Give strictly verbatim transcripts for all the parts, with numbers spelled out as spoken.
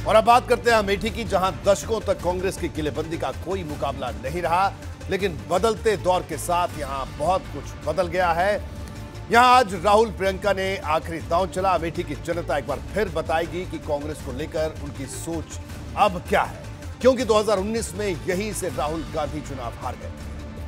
और अब बात करते हैं अमेठी की, जहां दशकों तक कांग्रेस की किलेबंदी का कोई मुकाबला नहीं रहा, लेकिन बदलते दौर के साथ यहां बहुत कुछ बदल गया है। यहां आज राहुल प्रियंका ने आखिरी दांव चला। अमेठी की जनता एक बार फिर बताएगी कि कांग्रेस को लेकर उनकी सोच अब क्या है, क्योंकि दो हज़ार उन्नीस में यहीं से राहुल गांधी चुनाव हार गए।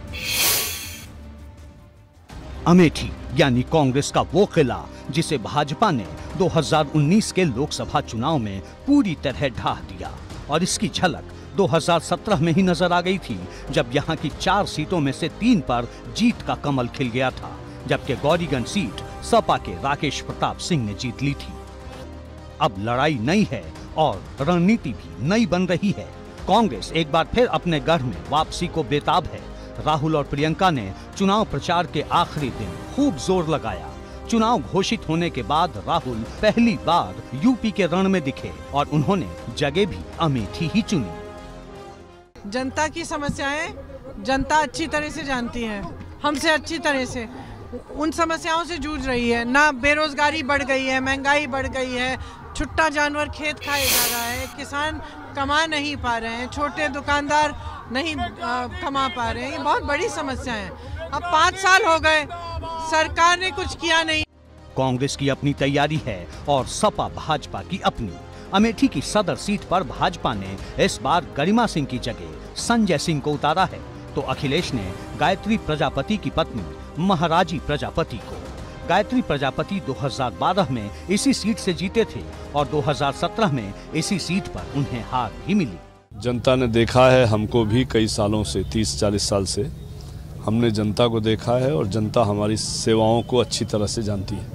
अमेठी यानी कांग्रेस का वो किला जिसे भाजपा ने दो हज़ार उन्नीस के लोकसभा चुनाव में पूरी तरह ढाह दिया, और इसकी झलक दो हज़ार सत्रह में ही नजर आ गई थी, जब यहां की चार सीटों में से तीन पर जीत का कमल खिल गया था, जबकि गौरीगंज सीट सपा के राकेश प्रताप सिंह ने जीत ली थी। अब लड़ाई नई है और रणनीति भी नई बन रही है। कांग्रेस एक बार फिर अपने गढ़ में वापसी को बेताब है। राहुल और प्रियंका ने चुनाव प्रचार के आखिरी दिन खूब जोर लगाया। चुनाव घोषित होने के बाद राहुल पहली बार यूपी के रण में दिखे और उन्होंने जगह भी अमेठी ही चुनी। जनता की समस्याएं जनता अच्छी तरह से जानती है, हमसे अच्छी तरह से उन समस्याओं से जूझ रही है। ना बेरोजगारी बढ़ गई है, महंगाई बढ़ गई है, छुट्टा जानवर खेत खाए जा रहा है, किसान कमा नहीं पा रहे हैं, छोटे दुकानदार नहीं आ, कमा पा रहे हैं। ये बहुत बड़ी समस्या है। अब पाँच साल हो गए, सरकार ने कुछ किया नहीं। कांग्रेस की अपनी तैयारी है और सपा भाजपा की अपनी। अमेठी की सदर सीट पर भाजपा ने इस बार गरिमा सिंह की जगह संजय सिंह को उतारा है, तो अखिलेश ने गायत्री प्रजापति की पत्नी महाराजी प्रजापति को। गायत्री प्रजापति दो हज़ार बारह में इसी सीट से जीते थे और दो हज़ार सत्रह में इसी सीट पर उन्हें हार भी मिली। जनता ने देखा है, हमको भी कई सालों से, तीस चालीस साल से हमने जनता को देखा है और जनता हमारी सेवाओं को अच्छी तरह से जानती है।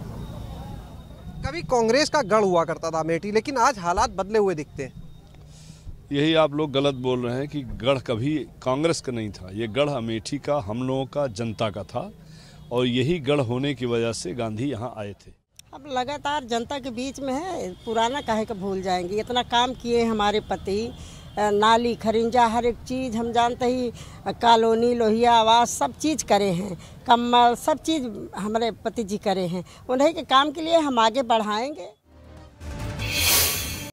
कभी कांग्रेस का गढ़ हुआ करता था अमेठी, लेकिन आज हालात बदले हुए दिखते हैं। यही आप लोग गलत बोल रहे हैं कि गढ़ कभी कांग्रेस का नहीं था। ये गढ़ अमेठी का, हम लोगों का, जनता का था, और यही गढ़ होने की वजह से गांधी यहाँ आए थे। अब लगातार जनता के बीच में है, पुराना काहे का भूल जाएंगे। इतना काम किए हमारे पति, नाली खरिंजा हर एक चीज़ हम जानते ही, कॉलोनी लोहिया आवास सब चीज़ करे हैं, कम्बल सब चीज़ हमारे पति जी करे हैं। उन्हीं के काम के लिए हम आगे बढ़ाएंगे।